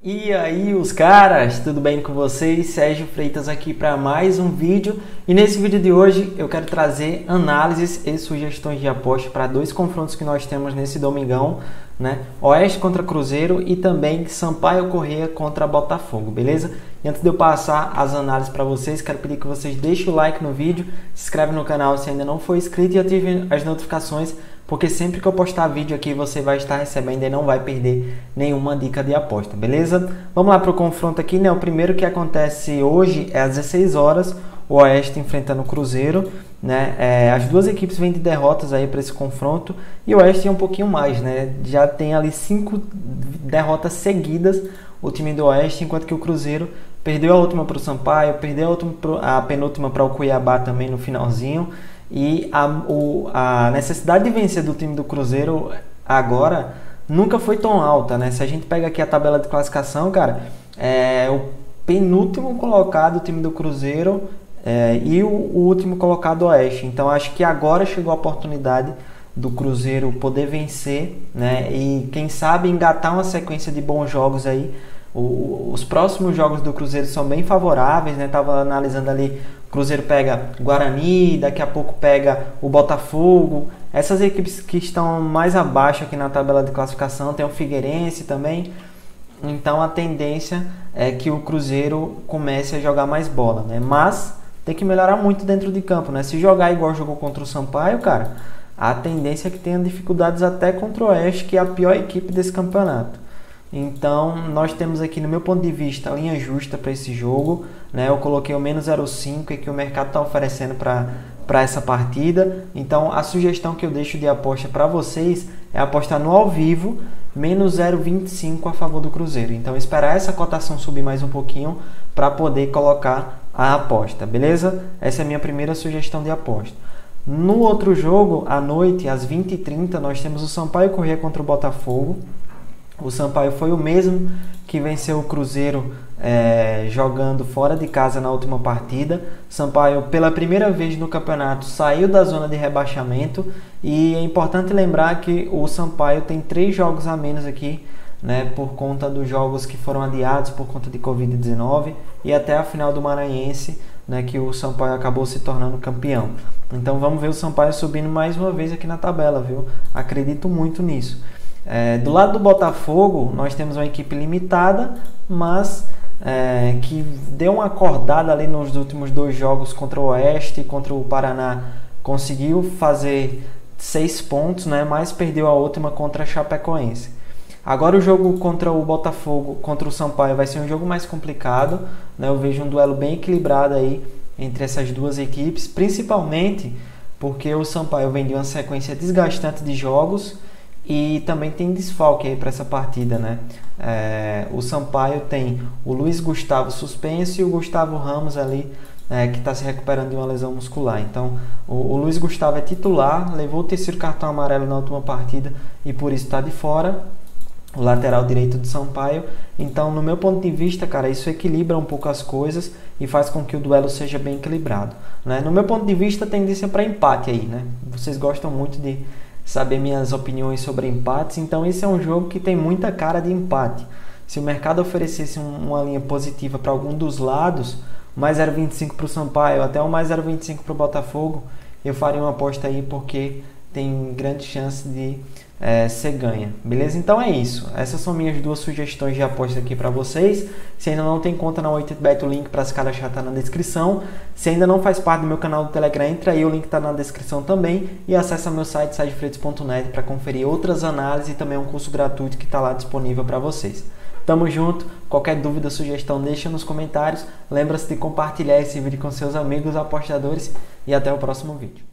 E aí os caras, tudo bem com vocês? Sérgio Freitas aqui para mais um vídeo. E nesse vídeo de hoje eu quero trazer análises e sugestões de aposta para dois confrontos que nós temos nesse domingão, né? Oeste contra Cruzeiro e também Sampaio Corrêa contra Botafogo, beleza? E antes de eu passar as análises para vocês, quero pedir que vocês deixem o like no vídeo, se inscreve no canal se ainda não for inscrito e ative as notificações, porque sempre que eu postar vídeo aqui você vai estar recebendo e não vai perder nenhuma dica de aposta, beleza? Vamos lá para o confronto aqui, né? O primeiro que acontece hoje é às 16 horas, o Oeste enfrentando o Cruzeiro, né? As duas equipes vêm de derrotas aí para esse confronto e o Oeste é um pouquinho mais, né? Já tem ali 5 derrotas seguidas o time do Oeste, enquanto que o Cruzeiro perdeu a última para o Sampaio, perdeu a penúltima para o Cuiabá também no finalzinho. E a necessidade de vencer do time do Cruzeiro agora nunca foi tão alta, né? Se a gente pega aqui a tabela de classificação, cara, o penúltimo colocado o time do Cruzeiro e o último colocado Oeste. Então acho que agora chegou a oportunidade do Cruzeiro poder vencer, né? E quem sabe engatar uma sequência de bons jogos aí. Os próximos jogos do Cruzeiro são bem favoráveis, né? Tava analisando ali, o Cruzeiro pega Guarani, daqui a pouco pega o Botafogo. Essas equipes que estão mais abaixo aqui na tabela de classificação, tem o Figueirense também. Então a tendência é que o Cruzeiro comece a jogar mais bola, né? Mas tem que melhorar muito dentro de campo, né? Se jogar igual jogou contra o Sampaio, cara, a tendência é que tenha dificuldades até contra o Oeste, que é a pior equipe desse campeonato. Então, nós temos aqui, no meu ponto de vista, a linha justa para esse jogo, né? Eu coloquei o menos 0,5 que o mercado está oferecendo para essa partida. Então, a sugestão que eu deixo de aposta para vocês é apostar no ao vivo, menos 0,25 a favor do Cruzeiro. Então, esperar essa cotação subir mais um pouquinho para poder colocar a aposta, beleza? Essa é a minha primeira sugestão de aposta. No outro jogo, à noite, às 20h30, nós temos o Sampaio Corrêa contra o Botafogo. O Sampaio foi o mesmo que venceu o Cruzeiro jogando fora de casa na última partida. Sampaio, pela primeira vez no campeonato, saiu da zona de rebaixamento. E é importante lembrar que o Sampaio tem 3 jogos a menos aqui, né, por conta dos jogos que foram adiados por conta de Covid-19 e até a final do Maranhense, né, que o Sampaio acabou se tornando campeão. Então vamos ver o Sampaio subindo mais uma vez aqui na tabela, viu? Acredito muito nisso. Do lado do Botafogo, nós temos uma equipe limitada, mas que deu uma acordada ali nos últimos 2 jogos contra o Oeste e contra o Paraná. Conseguiu fazer 6 pontos, né, mas perdeu a última contra a Chapecoense. Agora o jogo contra o Botafogo, contra o Sampaio, vai ser um jogo mais complicado, né? Eu vejo um duelo bem equilibrado aí entre essas duas equipes, principalmente porque o Sampaio vem de uma sequência desgastante de jogos e também tem desfalque aí para essa partida, né? O Sampaio tem o Luiz Gustavo suspenso e o Gustavo Ramos ali, que está se recuperando de uma lesão muscular. Então, o Luiz Gustavo é titular, levou o 3º cartão amarelo na última partida e por isso está de fora. O lateral direito do Sampaio. Então, no meu ponto de vista, cara, isso equilibra um pouco as coisas e faz com que o duelo seja bem equilibrado, né? No meu ponto de vista, tendência para empate aí, né? Vocês gostam muito de saber minhas opiniões sobre empates, então esse é um jogo que tem muita cara de empate. Se o mercado oferecesse uma linha positiva para algum dos lados, mais 0,25 para o Sampaio, até o mais 0,25 para o Botafogo, eu faria uma aposta aí porque tem grande chance de ser ganha, beleza? Então é isso, essas são minhas 2 sugestões de aposta aqui para vocês. Se ainda não tem conta na 8bet, o link para se cadastrar está na descrição. Se ainda não faz parte do meu canal do Telegram, entra aí, o link está na descrição também. E acessa meu site sergiofreitas.net para conferir outras análises e também um curso gratuito que está lá disponível para vocês. Tamo junto, qualquer dúvida, sugestão, deixa nos comentários. Lembra-se de compartilhar esse vídeo com seus amigos apostadores e até o próximo vídeo.